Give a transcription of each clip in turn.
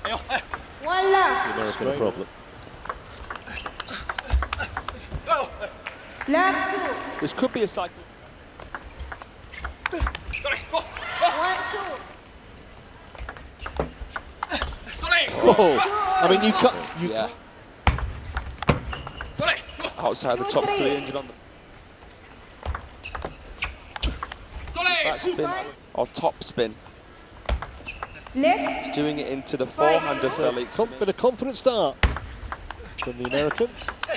One love. The American problem. Love two. This could be a cycle. 1-2. Oh, I mean, you cut. Yeah. Outside the top 300 on the back spin or top spin. Left. He's doing it into the forehand of Felix. Bit of confident start from the American.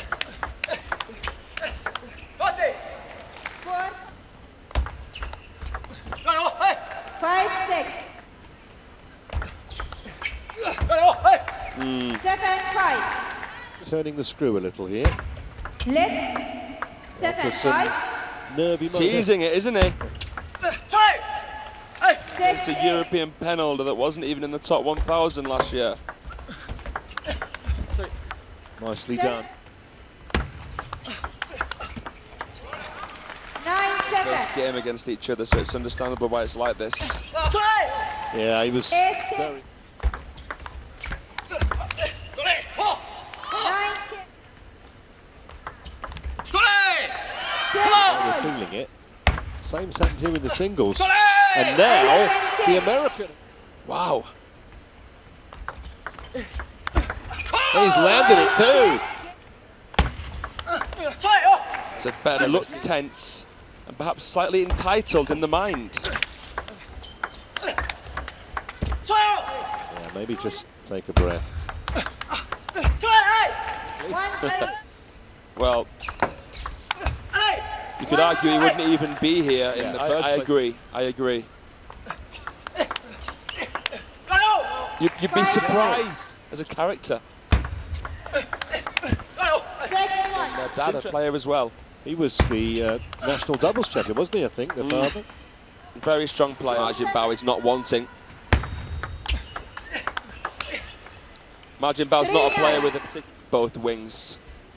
4. 5-6. 7-5. Turning the screw a little here. Left. After some 7-5. nervy moment. Teasing it, isn't he? It's a 6-8. European pen holder that wasn't even in the top 1,000 last year. Nicely done. 9-7. First game against each other, so it's understandable why it's like this. Yeah, he was 8-6. very. 9-10. We're feeling it. Same's happened here in the singles. And now, the American. Wow. He's landed it too. It's a better look tense and perhaps slightly entitled in the mind. Yeah, maybe just take a breath. 1-3. Well, you could argue he wouldn't even be here in the first place. I agree. You'd be surprised as a character. 6-1. Their dad, a player as well. He was the national doubles champion, wasn't he, I think, the father? Very strong player. Margin Bao is not wanting. Margin Bao's not a player with a particular both wings.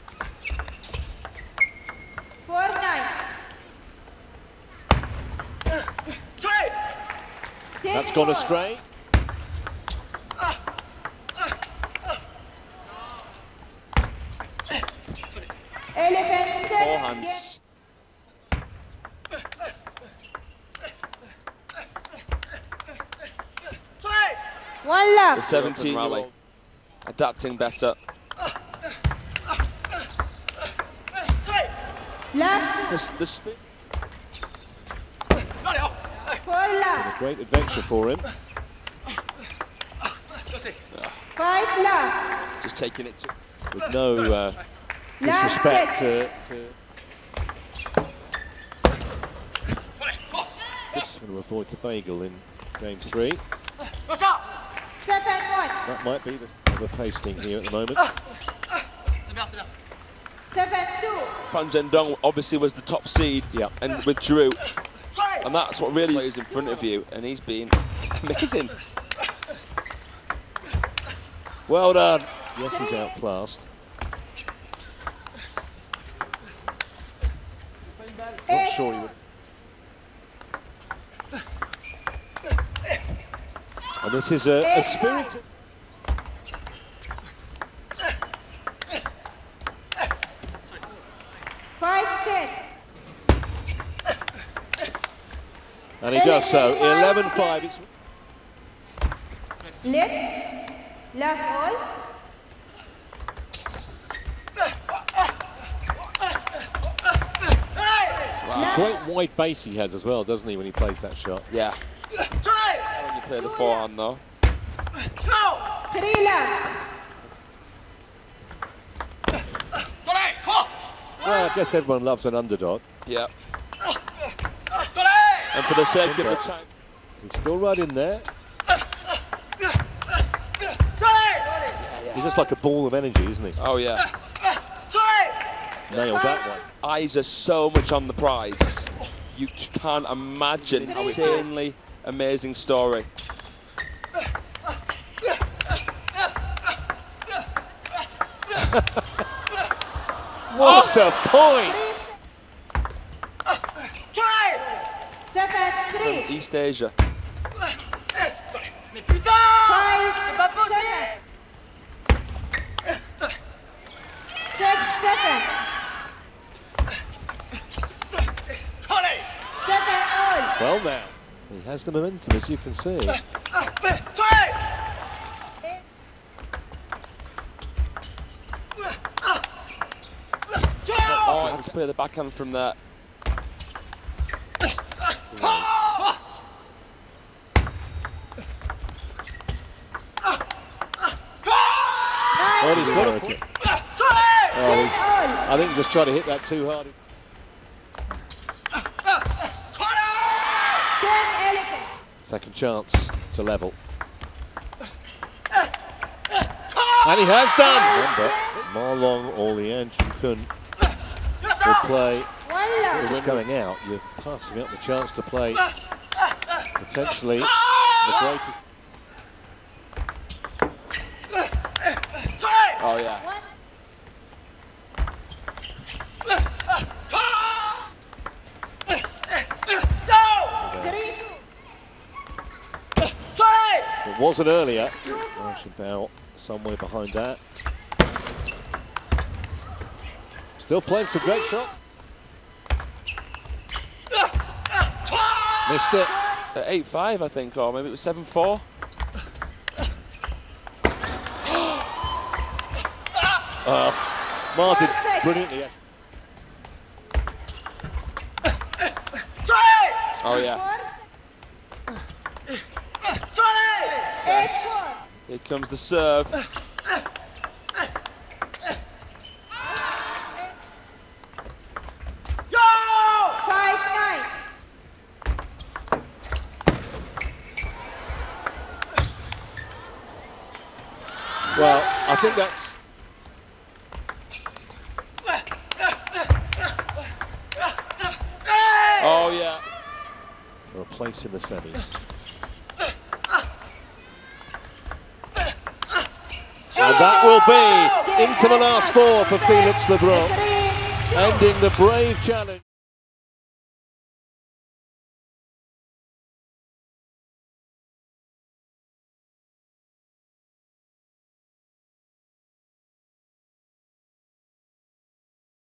4-9. That's gone astray. Forehands. One love. The 17-year-old adapting better. Love The spin. 4 love. A great adventure for him. 5 love. Just taking it to. With no Last disrespect set. to going to avoid the bagel in game 3. 7-1. That might be the pace thing here at the moment. 7-2. Fan Zhendong obviously was the top seed and withdrew. And that's what really plays in front of you, and he's been amazing. Well done. Yes, he's outclassed. Not sure he would. And this is a spirited. And he does so. 11-5. It's Left all. Wow. great wide base he has as well, doesn't he, when he plays that shot? Yeah. When you play the forehand though. 3 love. Well, I guess everyone loves an underdog. Yeah. And for the sake of the time. He's still right in there. He's just like a ball of energy, isn't he? Oh yeah. Nailed that one. Eyes are so much on the prize. You can't imagine. Insanely amazing story. What a point! 7-3. East Asia. 5-7. has the momentum, as you can see. Oh, it was clear the backhand from there. Well, he's got it. I think he just tried to hit that too hard. Second chance to level. And he has done! Remember, Marlon or Lian Chun-Kun will play. You're just going out, you're passing up the chance to play potentially the greatest. Oh yeah. It wasn't earlier. Archibald somewhere behind that. Still playing some great shots. Missed it. 8-5, I think, or maybe it was 7-4. Ma did brilliantly. Oh yeah. Here comes the serve. Well, I think that's. Oh yeah. For a place in the semis. And that will be into the last four for Felix Lebrun, ending the brave challenge.